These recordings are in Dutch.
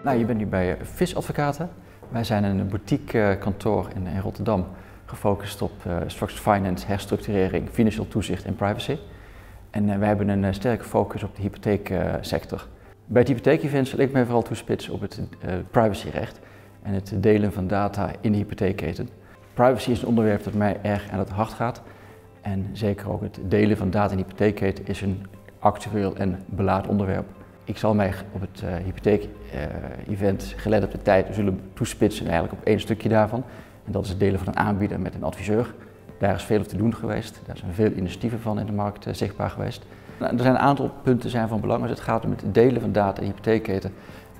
Nou, je bent nu bij VIS Advocaten. Wij zijn een boutique kantoor in Rotterdam, gefocust op structured finance, herstructurering, financieel toezicht en privacy. En wij hebben een sterke focus op de hypotheeksector. Bij het hypotheekevent zal ik mij vooral toespitsen op het privacyrecht en het delen van data in de hypotheekketen. Privacy is een onderwerp dat mij erg aan het hart gaat. En zeker ook het delen van data in de hypotheekketen is een actueel en beladen onderwerp. Ik zal mij op het hypotheek-event gelet op de tijd zullen toespitsen eigenlijk op één stukje daarvan. En dat is het delen van een aanbieder met een adviseur. Daar is veel op te doen geweest. Daar zijn veel initiatieven van in de markt zichtbaar geweest. Nou, er zijn een aantal punten van belang als het gaat om het delen van data in de hypotheekketen.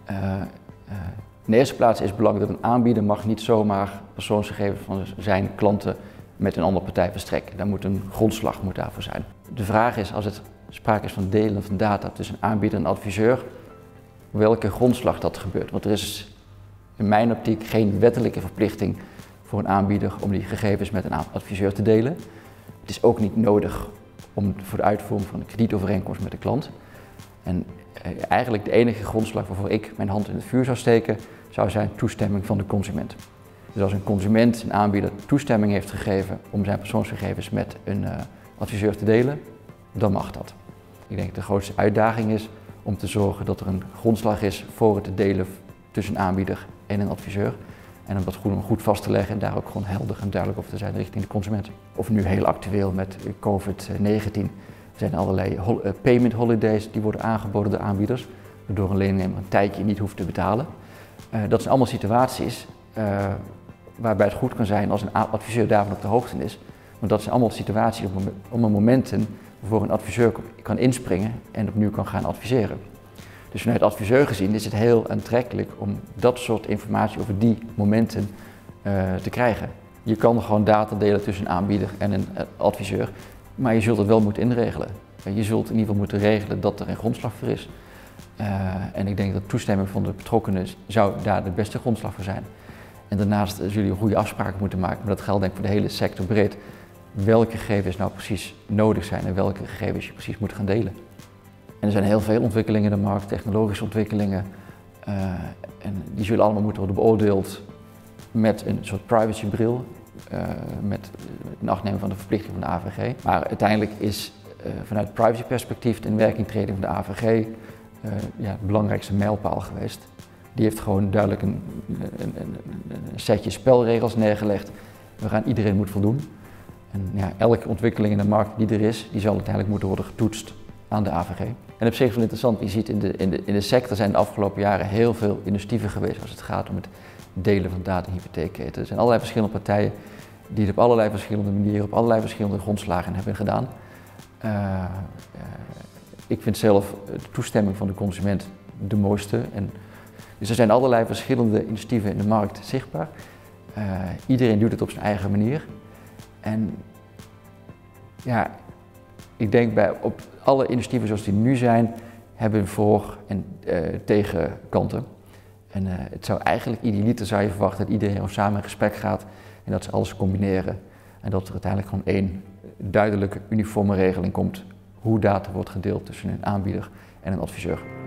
In de eerste plaats is het belangrijk dat een aanbieder mag niet zomaar persoonsgegevens van zijn klanten met een andere partij verstrekken. Daar moet een grondslag daarvoor zijn. De vraag is, als het sprake is van delen van data tussen een aanbieder en een adviseur, op welke grondslag dat gebeurt. Want er is in mijn optiek geen wettelijke verplichting voor een aanbieder om die gegevens met een adviseur te delen. Het is ook niet nodig voor de uitvoering van een kredietovereenkomst met de klant. En eigenlijk de enige grondslag waarvoor ik mijn hand in het vuur zou steken, zou zijn toestemming van de consument. Dus als een consument, een aanbieder, toestemming heeft gegeven om zijn persoonsgegevens met een adviseur te delen, dan mag dat. Ik denk dat de grootste uitdaging is om te zorgen dat er een grondslag is voor het delen tussen een aanbieder en een adviseur. En om dat goed vast te leggen en daar ook gewoon helder en duidelijk over te zijn richting de consument. Of nu heel actueel met COVID-19. Er zijn allerlei payment holidays die worden aangeboden door aanbieders, waardoor een leningnemer een tijdje niet hoeft te betalen. Dat zijn allemaal situaties waarbij het goed kan zijn als een adviseur daarvan op de hoogte is. Want dat zijn allemaal situaties op momenten waarvoor een adviseur kan inspringen en opnieuw kan gaan adviseren. Dus vanuit adviseur gezien is het heel aantrekkelijk om dat soort informatie over die momenten te krijgen. Je kan gewoon data delen tussen een aanbieder en een adviseur, maar je zult het wel moeten inregelen. Je zult in ieder geval moeten regelen dat er een grondslag voor is. En ik denk dat toestemming van de betrokkenen zou daar de beste grondslag voor zijn. En daarnaast zullen je goede afspraken moeten maken, maar dat geldt denk ik voor de hele sector breed. Welke gegevens nou precies nodig zijn en welke gegevens je precies moet gaan delen. En er zijn heel veel ontwikkelingen in de markt, technologische ontwikkelingen. En die zullen allemaal moeten worden beoordeeld met een soort privacybril, met een achtneming van de verplichting van de AVG. Maar uiteindelijk is vanuit privacyperspectief de inwerkingtreding van de AVG het belangrijkste mijlpaal geweest. Die heeft gewoon duidelijk een setje spelregels neergelegd waaraan iedereen moet voldoen. En elke ontwikkeling in de markt die er is, die zal uiteindelijk moeten worden getoetst aan de AVG. En op zich is wel interessant, je ziet in de sector zijn de afgelopen jaren heel veel initiatieven geweest als het gaat om het delen van data in hypotheekketen. Er zijn allerlei verschillende partijen die het op allerlei verschillende manieren, op allerlei verschillende grondslagen hebben gedaan. Ik vind zelf de toestemming van de consument de mooiste. Dus er zijn allerlei verschillende initiatieven in de markt zichtbaar. Iedereen doet het op zijn eigen manier. En ik denk op alle initiatieven zoals die nu zijn, hebben we voor- en tegenkanten. En het zou eigenlijk idealiter zou je verwachten dat iedereen samen in gesprek gaat en dat ze alles combineren. En dat er uiteindelijk gewoon één duidelijke, uniforme regeling komt hoe data wordt gedeeld tussen een aanbieder en een adviseur.